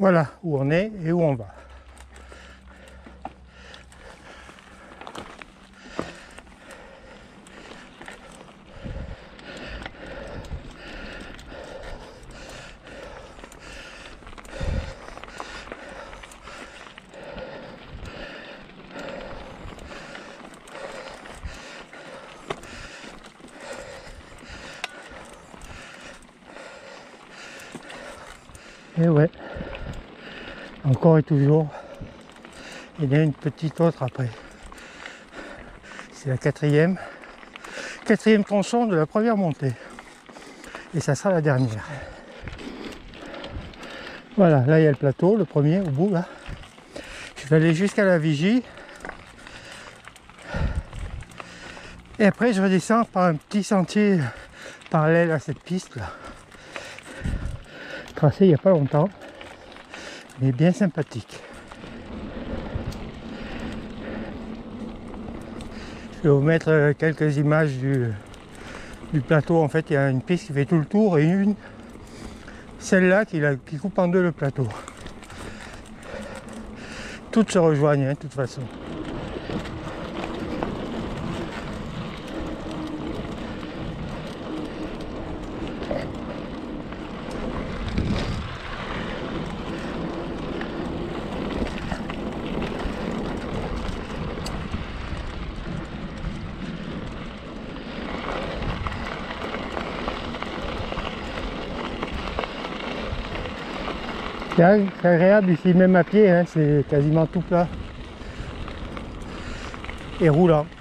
Voilà où on est et où on va. Et ouais, encore et toujours, il y a une petite autre après. C'est la quatrième tronçon de la première montée. Et ça sera la dernière. Voilà, là il y a le plateau, le premier au bout là. Je vais aller jusqu'à la vigie. Et après je redescends par un petit sentier parallèle à cette piste là. Tracé il n'y a pas longtemps, mais bien sympathique. Je vais vous mettre quelques images du plateau. En fait, il y a une piste qui fait tout le tour et celle-là qui coupe en deux le plateau. Toutes se rejoignent, de toute façon. C'est agréable ici, même à pied, hein, c'est quasiment tout plat et roulant.